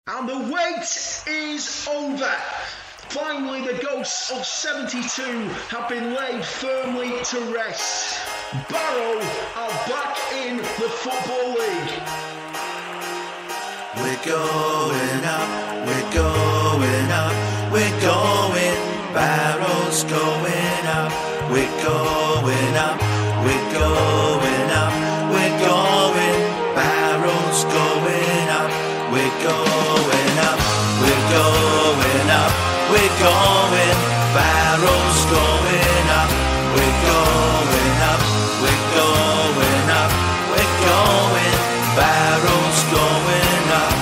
And the wait is over. Finally, the ghosts of 72 have been laid firmly to rest. Barrow are back in the Football League. We're going up, we're going up, we're going. Barrows going up, we're going up, we're going up, we're going. Barrows going up, we're going up, we're going up, we're going. Barrows going up, we're going up, we're going up, we're going. Barrows going up.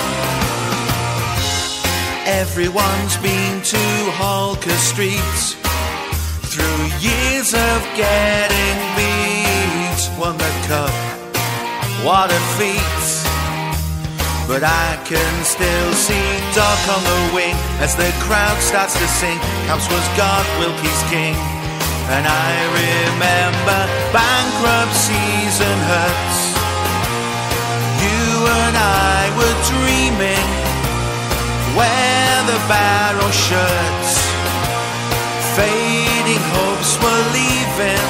Everyone's been to Holker Street through years of getting beat. Won the cup, what a feat. But I can still see Doc on the wing as the crowd starts to sing. Camps was God, Wilkie's king. And I remember bankruptcies and hurts. You and I were dreaming, wear the Barrow shirts. Fading hopes were leaving.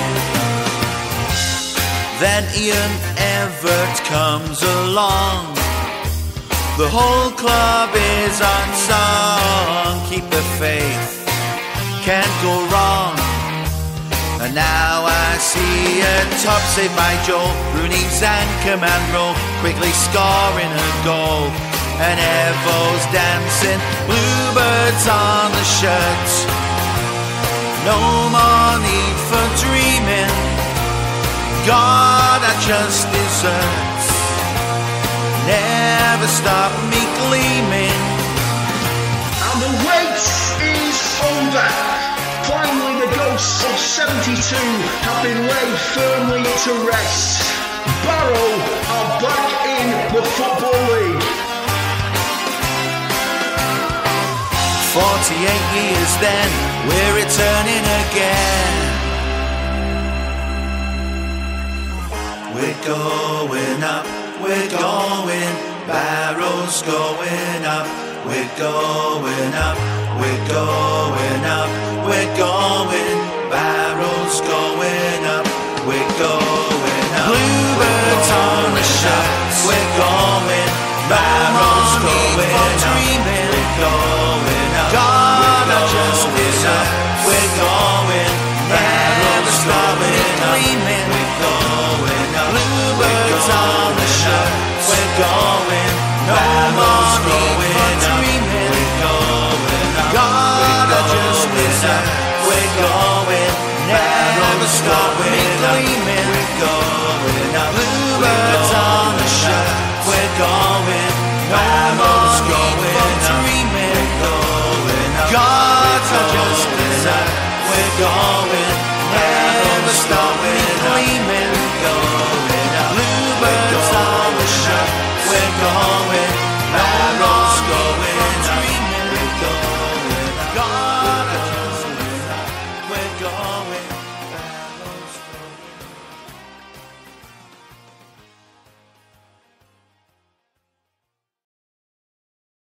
Then Ian Everett comes along. The whole club is on song. Keep the faith, can't go wrong. And now I see a top save by Joel. Rooney's anchorman roll, quickly scoring a goal. And Evo's dancing, bluebirds on the shirt. No more need for dreaming, God, I just desert. Never stop me gleaming. And the wait is over. Finally, the ghosts of 72 have been laid firmly to rest. Barrow are back in the Football League. 48 years then, we're returning again. We're going up, we're going. Barrows going up, we're going up, we're going up, we're going. Barrows going up, we're going up. Bluebirds on the shirts, we're going. Barrows going up, we're going up. God, I just desert, we're going. Barrows going up, we're going up. Bluebirds on the shirts, we're going. No more need for dreaming, we're going up. God, I just desert, we're going. Never stop me gleaming, we're going up. Bluebirds on the shirt, we're going. No more need for dreaming, we're going up. God, I just desert, we're going.